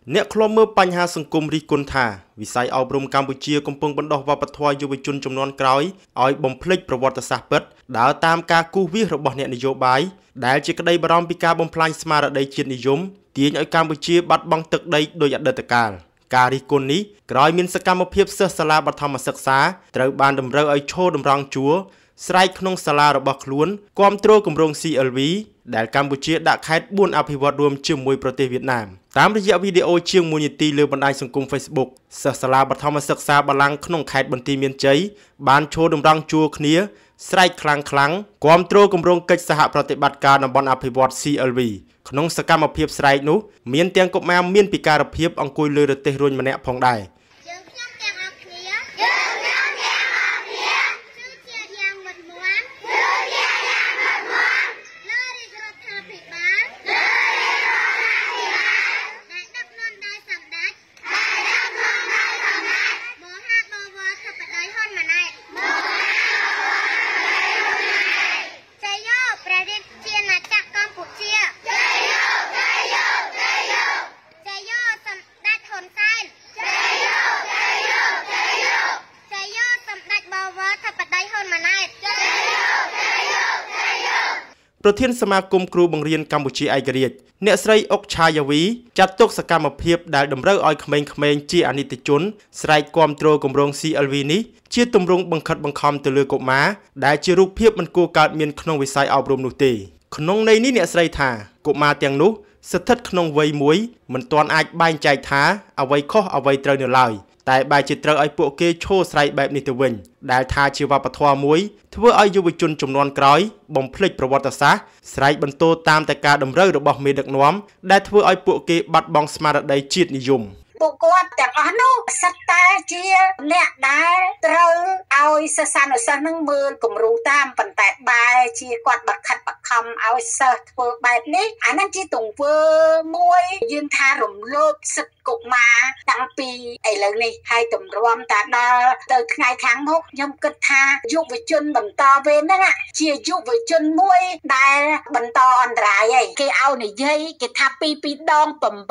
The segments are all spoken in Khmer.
អ្នកខ្លំមើលបញ្ហាសង្គមរិះគន់ថាវិស័យអប់រំកម្ពុជាកំពុងបណ្ដុះវប្បធម៌យុវជនជំនាន់ក្រោយឲ្យបំភ្លេចប្រវត្តិសាស្ត្រពិតដើរតាមការគូសវាសរបស់អ្នកនយោបាយដែលជាក្តីបារម្ភពីការបំផ្លាញស្មារតីជាតិនិយមទាញឲ្យកម្ពុជាបាត់បង់ទឹកដីដោយអតីតកាលការរិះគន់នេះក្រោយមានសកម្មភាពសិស្សសាលាបឋមសិក្សាត្រូវបានតម្រូវឲ្យឈរតម្រង់ជួរស្រែកក្នុងសាលារបស់ខ្លួនគាំទ្រគម្រោង CLV ដែលកម្ពុជាដាក់ខេត្ត4អភិវឌ្ឍរួមជាមួយប្រទេសវៀតណាមតាមរយៈវីដេអូជាង1នាទីលើបណ្ដាញសង្គម Facebook សិស្សសាលាបឋមសិក្សាបាឡាំងក្នុងខេត្តបន្ទាយមានជ័យបានឈរតម្រង់ជួរគ្នាស្រែកខ្លាំងៗគាំទ្រគម្រោងកិច្ចសហប្រតិបត្តិការតំបន់អភិវឌ្ឍ CLV ក្នុងសកម្មភាពស្រែកនោះមានទាំងកុមារមានពិការភាពអង្គុយលើរទេះរុញម្នាក់ផងដែរប្រធានសមាគមគ្រូបង្រៀនកម្ពុជាឯករាជ្យអ្នកស្រីអុកឆាយាវីចាត់ទុកសកម្មភាពដែលតម្រូវឲ្យក្មេងៗជាអនិច្ចជនស្រែកគាំទ្រគម្រោង CLV នេះជាទម្រង់បង្ខិតបង្ខំទៅលើកុមារដែលជារូបភាពមិនគួរកើតមានក្នុងវិស័យអប់រំនោះទេក្នុងន័យនេះអ្នកស្រីថាកុមារទាំងនោះស្ថិតក្នុងវ័យមួយមិនទាន់អាចបែងចែកថាអ្វីខុសអ្វីត្រូវនៅឡើយតែបែរជាត្រូវឲ្យពួកគេឈរស្រែកបែបនេះទៅវិញដែលថាជាវប្បធម៌មួយធ្វើឲ្យយុវជនជំនាន់ក្រោយបំភ្លេចប្រវត្តិសាស្ត្រស្រែកបន្ទោតាមតែការតម្រូវរបស់មេដឹកនាំដែលធ្វើឲ្យពួកគេបាត់បង់ស្មារតីជាតិនិយមពួកគាត់ទាំងអស់នោះសិតតែជាអ្នកដែលត្រូវឲ្យសិស្សានុសិស្សនឹងមើលគំរូតាមប៉ុន្តែបែរជាគាត់បាត់ខិតបាត់ខំឲ្យសិស្សធ្វើបែបនេះអានឹងជាទង្វើមួយយើងថារំលោភសិទ្ធិកុមារតាំងពីឥឡូវនេះហើយទម្រាំតាដល់ទៅថ្ងៃខាងមុខខ្ញុំគិតថាយុវជនបន្តវេនហ្នឹងជាយុវជនមួយដែលបន្តអន្តរាយឯងគេឲ្យនិយាយគេថា2ដង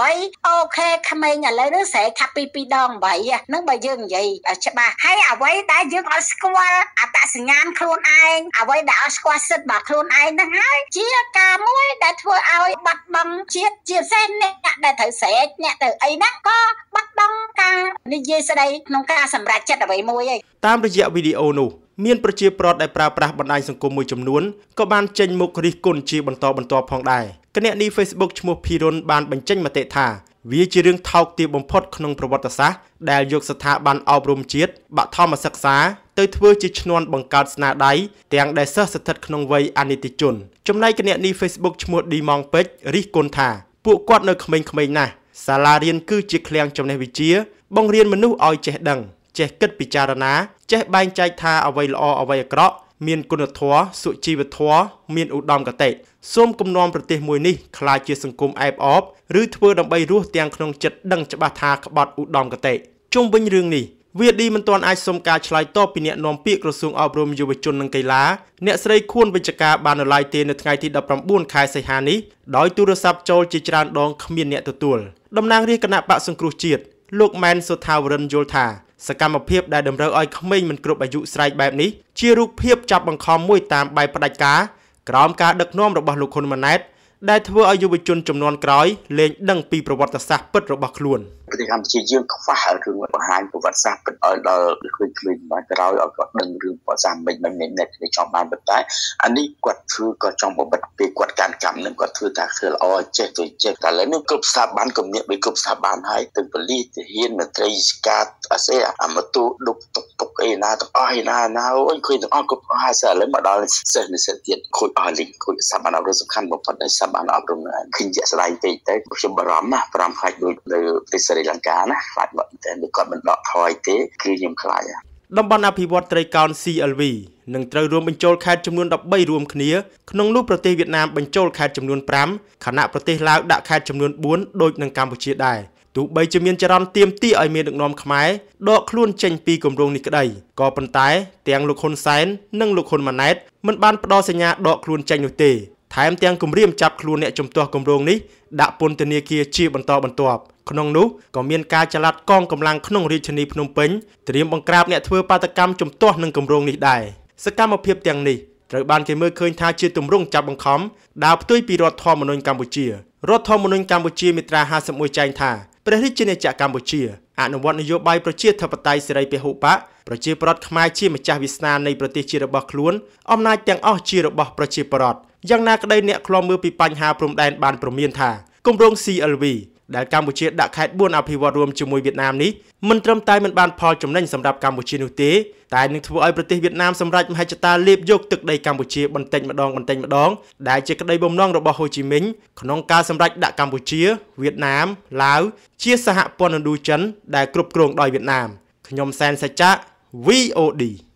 8អូខេក្មេងឥឡូវនេះស្រែកថា2ដង8ហ្នឹងបើយើងនិយាយច្បាស់ហើយអ្វីដែលយើងឲ្យស្គាល់អត្តសញ្ញាណខ្លួនឯងអ្វីដែលឲ្យស្គាល់សិទ្ធិរបស់ខ្លួនឯងហ្នឹងហើយជាការមួយដែលធ្វើឲ្យបាត់បង់ជាតិជាពិសេសអ្នកដែលត្រូវស្រែកអ្នកទៅអីហ្នឹងក៏បាត់បង់ការនិយាយស្ដីក្នុងការសម្រេចចិត្តអ្វីមួយឯងតាមរយៈវីដេអូនោះមានប្រជាប្រដ្ឋដែលប្រើប្រាស់បណ្ដាញសង្គមមួយចំនួនក៏បានចេញមុខរិះគន់ជាបន្តបន្ទាប់ផងដែរគណនី Facebook ឈ្មោះភីរុនបានបញ្ចេញមតិថាវាជារឿងថោកទាបបំផុតក្នុងប្រវត្តិសាស្ត្រដែលយកស្ថាប័នអប់រំជាតិបឋមសិក្សាទៅធ្វើជាឈ្នាន់បង្កើតស្នាដៃទាំងដែលសិស្សស្ថិតក្នុងវ័យអនិច្ចជនចំណែកគណនី Facebook ឈ្មោះឌីម៉ងពេជ្ររិះគន់ថាពួកគាត់នៅក្មេងៗណាស់សាលារៀនគឺជាឃ្លាំងចំណេះវិជ្ជាបង្រៀនមនុស្សឲ្យចេះដឹងចេះគិតពិចារណាចេះបែងចែកថាអ្វីល្អអ្វីអាក្រក់មានគុណធម៌សុជីវធម៌មានឧត្តមគតិសូមគំនុំប្រទេសមួយនេះខ្លាចជាសង្គមអែបអបឬធ្វើដើម្បីរស់ទាំងក្នុងចិត្តដឹងច្បាស់ថាក្បត់ឧត្តមគតិជុំវិញរឿងនេះវាឌីមិនទាន់អាចសុំការឆ្លើយតបពីអ្នកនាំពាក្យក្រសួងអប់រំយុវជននិងកីឡាអ្នកស្រីខួនវិជ្ជការបាននៅឡើយទេនៅថ្ងៃទី19ខែសីហានេះដោយទូរស័ព្ទចូលជាច្រើនដងគ្មានអ្នកទទួលតំណាងរាជគណៈបក្សសង្គ្រោះជាតិលោកម៉ែនសុថាវរិនយល់ថាសកម្មភាពដែលតម្រូវឲ្យក្មេងមិនគ្រប់អាយុស្រែកបែបនេះជារូបភាពចាប់បង្ខំមួយតាមបែបផ្ដាច់ការក្រោមការដឹកនាំរបស់លោកហ៊ុនម៉ាណែតដែលធ្វើឲ្យយុវជនចំនួនក្រោយលែងដឹងពីប្រវត្តិសាស្ត្រពិតរបស់ខ្លួនប្រទេសកម្ពុជាយើងខ្វះរឿងបង្ហាញប្រវត្តិសាស្ត្រពិតឲ្យដល់ក្មេងៗបានក្រោយឲ្យគាត់ដឹងរឿងប្រវត្តិសាស្ត្រមិនអ្នកគេចង់បានប៉ុន្តែអានេះគាត់ធ្វើក៏ចង់បបិទពេលគាត់កាន់កម្មនឹងគាត់ធ្វើថាធ្វើល្អចេះទៅចេះតែឥឡូវនេះគ្រប់ស្ថាប័នគំនិតដោយគ្រប់ស្ថាប័នហើយទាំងប៉ូលីសទាហានមន្ត្រីរាជការអាសេអាម៉ូតូដុបតុកអីណាទាំងអស់ឯណាអូយឃើញទាំងអស់គ្រប់50ឥឡូវមកដល់សិស្សនិស្សិតទៀតខូចអស់លីងខូចស្ថាប័នអប់រំសំខាន់បំផុតដែលស្ថាប័នអប់រំហ្នឹងឃើញជាក់ស្ដែងពេកទៅខ្ញុំបារម្ភណាស់ខ្លាចដូចនៅប្រទេសស្រីលង្កាណាខ្លាចមកតែគាត់មិនដកថយទេគឺខ្ញុំខ្លាចតំបន់អភិវឌ្ឍត្រីកោណ CLV នឹងត្រូវរួមបញ្ចូលខេត្តចំនួន13រួមគ្នាក្នុងនោះប្រទេសវៀតណាមបញ្ចូលខេត្តចំនួន5ខណៈប្រទេសឡាវដាក់ខេត្តចំនួន4ដូចនឹងកម្ពុជាដែរទោះបីជាមានចរន្តទាមទារឲ្យមានដឹកនាំខ្មែរដកខ្លួនចេញពីគម្រោងនេះក្តីក៏ប៉ុន្តែទាំងលោកហ៊ុនសែននិងលោកហ៊ុនម៉ាណែតមិនបានផ្ដល់សញ្ញាដកខ្លួនចេញនោះទេថែមទាំងគម្រាមចាប់ខ្លួនអ្នកជំទាស់គម្រោងនេះដាក់ពន្ធនាគារជាបន្តបន្ទាប់ក្នុងនោះក៏មានការចល័តកងកម្លាំងក្នុងរាជធានីភ្នំពេញត្រៀមបង្ក្រាបអ្នកធ្វើបាតកម្មជំទាស់នឹងគម្រោងនេះដែរសកម្មភាពទាំងនេះត្រូវបានគេមើលឃើញថាជាទម្រង់ចាប់បង្ខំដើរផ្ទុយពីរដ្ឋធម្មនុញ្ញកម្ពុជារដ្ឋធម្មនុញ្ញកម្ពុជាមាត្រា51ចែងថាព្រះរាជាណាចក្រកម្ពុជាអនុវត្តនយោបាយប្រជាធិបតេយ្យសេរីពហុបកប្រជាពលរដ្ឋខ្មែរជាម្ចាស់វាសនានៃប្រទេសជារបស់ខ្លួនអំណាចទាំងអស់ជារបស់ប្រជាពលរដ្ឋយ៉ាងណាក្តីអ្នកខ្លំមើលពីបញ្ហាព្រំដែនបានព្រមានថាគម្រោង CLV ដែលកម្ពុជាដាក់ខេត្ត4អភិវឌ្ឍរួមជាមួយវៀតណាមនេះមិនត្រឹមតែមិនបានផលចំណេញសម្រាប់កម្ពុជានោះទេតែនឹងធ្វើឲ្យប្រទេសវៀតណាមសម្រេចមហិច្ឆតាលេបយកទឹកដីកម្ពុជាបន្តិចម្ដងដែលជាក្តីបំណងរបស់ហូជីមិញក្នុងការសម្រេចដាក់កម្ពុជាវៀតណាមឡាវជាសហព័ន្ធឥណ្ឌូចិនដែលគ្រប់គ្រងដោយវៀតណាមខ្ញុំសែនសច្ចៈ VOD